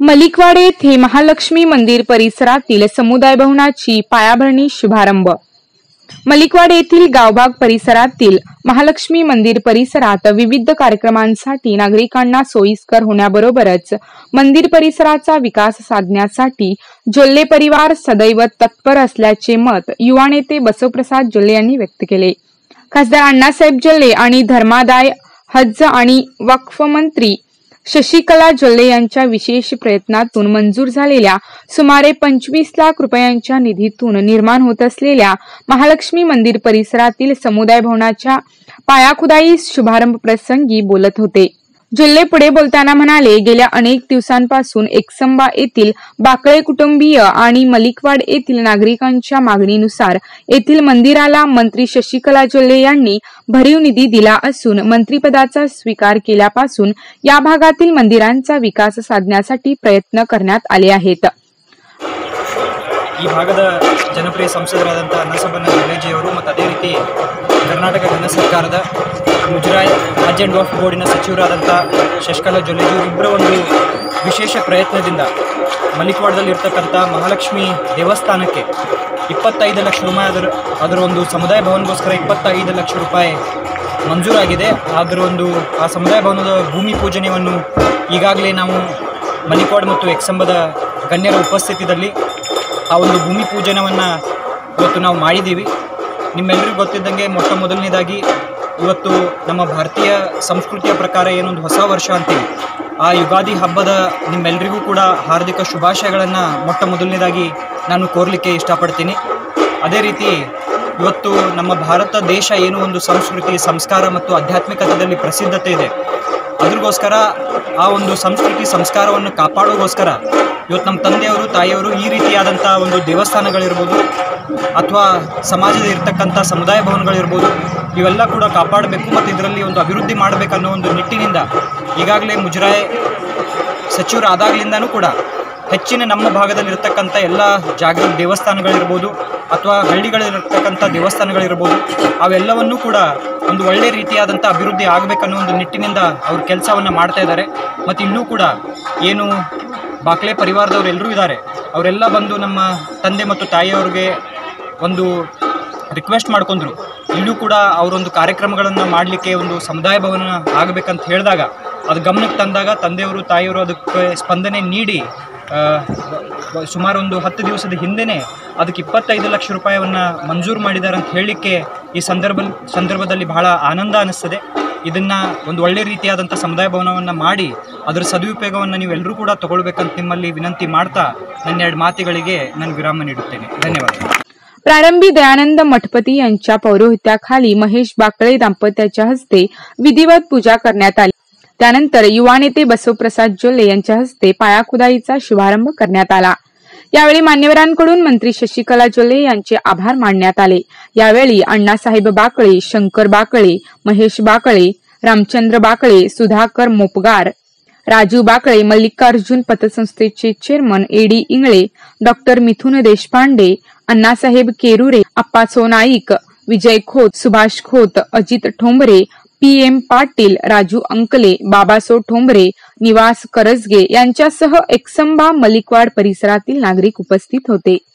मलिकवाड येथे महालक्ष्मी मंदिर परिसरातील समुदाय भवनाची पायाभरणी शुभारंभ। मलिकवाड येथील गावभाग परिसरातील महालक्ष्मी मंदिर परिसरात विविध कार्यक्रमांसाठी नागरिकांना सोयीस्कर होण्याबरोबरच मंदिर परिसराचा विकास साधण्यासाठी जोल्ले परिवार सदैव तत्पर असल्याचे मत युवा नेते बसवप्रसाद जोल्ले यांनी व्यक्त केले। खासदार अण्णासाहेब जोल्ले आणि धर्मादाय, हज आणि वक्फ मंत्री शशिकला जोल्ले यांच्या विशेष प्रयत्नातून मंजूर झालेल्या सुमारे 25 लाख रुपयांच्या निधीतून निर्माण होत असलेल्या महालक्ष्मी मंदिर परिसरातील समुदाय भवनाच्या पायाखुदाई शुभारंभ प्रसंगी बोलत होते। जोल्ले पुढे बोलताना म्हणाले, गेल्या अनेक दिवसांपासून एकसंबा येथील बाकळे कुटुंबीय आणि मलिकवाड येथील नागरिकांच्या मागणीनुसार येथील मंदिराला मंत्री शशिकला जोल्ले यांनी भरीव निधी दिला असून मंत्रिपदाचा स्वीकार केल्यापासून या भागातील मंदिरांचा विकास साधण्यासाठी प्रयत्न करण्यात आले आहेत। ಈ ಭಾಗದ ಜನಪ್ರಿಯ ಸಂಸದರಾದಂಥ ಅಣ್ಣಾಸಾಹೇಬ ಜೊಲ್ಲೆಜಿಯವರು ಮತ್ತು ಅದೇ ರೀತಿ ಕರ್ನಾಟಕ ಘನ ಸರ್ಕಾರದ ಮುಜರಾಯಿ ರಾಜ್ಯ ಅಂಡ್ ವಕ್ಫ್ ಬೋರ್ಡಿನ ಸಚಿವರಾದಂಥ ಶಶಿಕಲಾ ಜೊಲ್ಲೆಜಿಯವರು ಇಬ್ಬರ ಒಂದು ವಿಶೇಷ ಪ್ರಯತ್ನದಿಂದ ಮಲಿಕವಾಡದಲ್ಲಿರ್ತಕ್ಕಂಥ ಮಹಾಲಕ್ಷ್ಮಿ ದೇವಸ್ಥಾನಕ್ಕೆ 25 ಲಕ್ಷ ರೂಪಾಯಿ ಅದರ ಒಂದು ಸಮುದಾಯ ಭವನಗೋಸ್ಕರ 25 ಲಕ್ಷ ರೂಪಾಯಿ ಮಂಜೂರಾಗಿದೆ। ಆ ಸಮುದಾಯ ಭವನದ ಭೂಮಿ ಪೂಜನೆಯನ್ನು ಈಗಾಗಲೇ ನಾವು ಮಲಿಕವಾಡ ಮತ್ತು ಎಕ್ಸಂಬದ ಗಣ್ಯರ ಉಪಸ್ಥಿತಿಯಲ್ಲಿ ಆ ಒಂದು ಭೂಮಿ ಪೂಜನವನ್ನು ಇವತ್ತು ನಾವು ಮಾಡಿದ್ದೀವಿ। ನಿಮ್ಮೆಲ್ಲರಿಗೂ ಗೊತ್ತಿದ್ದಂಗೆ ಮೊದಲನೇದಾಗಿ ಇವತ್ತು ನಮ್ಮ ಭಾರತೀಯ ಸಂಸ್ಕೃತಿಯ ಪ್ರಕಾರ ಏನೊಂದು ಹೊಸ ವರ್ಷ ಅಂತೀವಿ, ಆ ಯುಗಾದಿ ಹಬ್ಬದ ನಿಮ್ಮೆಲ್ಲರಿಗೂ ಕೂಡ ಹಾರ್ದಿಕ ಶುಭಾಶಯಗಳನ್ನು ಮೊದಲನೇದಾಗಿ ನಾನು ಕೋರಲಿಕ್ಕೆ ಇಷ್ಟಪಡ್ತೀನಿ। ಅದೇ ರೀತಿ ಇವತ್ತು ನಮ್ಮ ಭಾರತ ದೇಶ ಏನು ಒಂದು ಸಂಸ್ಕೃತಿ, ಸಂಸ್ಕಾರ ಮತ್ತು ಆಧ್ಯಾತ್ಮಿಕತೆಯಲ್ಲಿ ಪ್ರಸಿದ್ಧತೆ ಇದೆ, ಅದ್ರಗೋಸ್ಕರ ಆ ಒಂದು ಸಂಸ್ಕೃತಿ ಸಂಸ್ಕಾರವನ್ನು ಕಾಪಾಡೋಗೋಸ್ಕರ ಇವತ್ತು ನಮ್ಮ ತಂದೆಯವರು ತಾಯಿಯವರು ಈ ರೀತಿಯಾದಂಥ ಒಂದು ದೇವಸ್ಥಾನಗಳಿರ್ಬೋದು ಅಥವಾ ಸಮಾಜದ ಇರತಕ್ಕಂಥ ಸಮುದಾಯ ಭವನಗಳಿರ್ಬೋದು ಇವೆಲ್ಲ ಕೂಡ ಕಾಪಾಡಬೇಕು ಮತ್ತು ಇದರಲ್ಲಿ ಒಂದು ಅಭಿವೃದ್ಧಿ ಮಾಡಬೇಕನ್ನೋ ಒಂದು ನಿಟ್ಟಿನಿಂದ ಈಗಾಗಲೇ ಮುಜರಾಯಿ ಸಚಿವರಾದಾಗಲಿಂದನೂ ಕೂಡ ಹೆಚ್ಚಿನ ನಮ್ಮ ಭಾಗದಲ್ಲಿರ್ತಕ್ಕಂಥ ಎಲ್ಲ ಜಾಗೃತ ದೇವಸ್ಥಾನಗಳಿರ್ಬೋದು ಅಥವಾ ಹಳ್ಳಿಗಳಿರ್ತಕ್ಕಂಥ ದೇವಸ್ಥಾನಗಳಿರ್ಬೋದು ಅವೆಲ್ಲವನ್ನೂ ಕೂಡ ಒಂದು ಒಳ್ಳೆ ರೀತಿಯಾದಂಥ ಅಭಿವೃದ್ಧಿ ಆಗಬೇಕನ್ನೋ ಒಂದು ನಿಟ್ಟಿನಿಂದ ಅವರು ಕೆಲಸವನ್ನು ಮಾಡ್ತಾ ಇದ್ದಾರೆ। ಮತ್ತು ಇನ್ನೂ ಕೂಡ ಏನು ಬಾಕ್ಲೆ ಪರಿವಾರದವರು ಎಲ್ಲರೂ ಇದ್ದಾರೆ, ಅವರೆಲ್ಲ ಬಂದು ನಮ್ಮ ತಂದೆ ಮತ್ತು ತಾಯಿಯವ್ರಿಗೆ ಒಂದು ರಿಕ್ವೆಸ್ಟ್ ಮಾಡ್ಕೊಂಡ್ರು, ಇಲ್ಲೂ ಕೂಡ ಅವರೊಂದು ಕಾರ್ಯಕ್ರಮಗಳನ್ನು ಮಾಡಲಿಕ್ಕೆ ಒಂದು ಸಮುದಾಯ ಭವನ ಆಗಬೇಕಂತ ಹೇಳಿದಾಗ ಅದು ಗಮನಕ್ಕೆ ತಂದಾಗ ತಂದೆಯವರು ತಾಯಿಯವರು ಅದಕ್ಕೆ ಸ್ಪಂದನೆ ನೀಡಿ ಸುಮಾರು ಒಂದು 10 ದಿವಸದ ಹಿಂದೆಯೇ ಅದಕ್ಕೆ 25 ಲಕ್ಷ ರೂಪಾಯಿಯನ್ನು ಮಂಜೂರು ಮಾಡಿದ್ದಾರೆ ಅಂತ ಹೇಳಲಿಕ್ಕೆ ಈ ಸಂದರ್ಭದಲ್ಲಿ ಬಹಳ ಆನಂದ ಅನ್ನಿಸ್ತದೆ। ಇದನ್ನು ಒಂದು ಒಳ್ಳೆ ರೀತಿಯಾದಂಥ ಸಮುದಾಯ ಭವನವನ್ನು ಮಾಡಿ ಅದರ ಸದುಪಯೋಗವನ್ನು ನೀವೆಲ್ಲರೂ ಕೂಡ ತಗೊಳ್ಬೇಕಂತ ನಿಮ್ಮಲ್ಲಿ विनंती ಮಾಡ್ತಾ ನನ್ನ 2 ಮಾತುಗಳಿಗೆ ನಾನು विराम ನೀಡುತ್ತೇನೆ। ಧನ್ಯವಾದ। प्रारंभी दयानंद मठपती यांच्या पौरोहित्याखाली महेश बाकळे दाम्पत्याच्या हस्ते विधिवत पूजा करण्यात आली। त्यानंतर युवा नेते बसवप्रसाद जोल्ले यांच्या हस्ते पायाखुदाईचा शुभारंभ करण्यात आला। यावेळी मान्यवरांकडून मंत्री शशिकला जोल्ले यांचे आभार मानण्यात आले। यावेळी अण्णासाहेब बाकळे, शंकर बाकळे, महेश बाकळे, रामचंद्र बाकळे, सुधाकर मोपगार, राजू बाकळे, मल्लिकार्जुन पतसंस्थेचे chairman AD Ingale, doctor Mithun Deshpande, Annasaheb Kerure, Apaso Naik, Vijay Khot, Subhash Khot, Ajit Thombare, PM Patil, Raju Ankale, Babaso Thombare, Niwas Karajage यांच्यासह एकसंबा मलिकवाड परिसरातील नागरिक उपस्थित होते।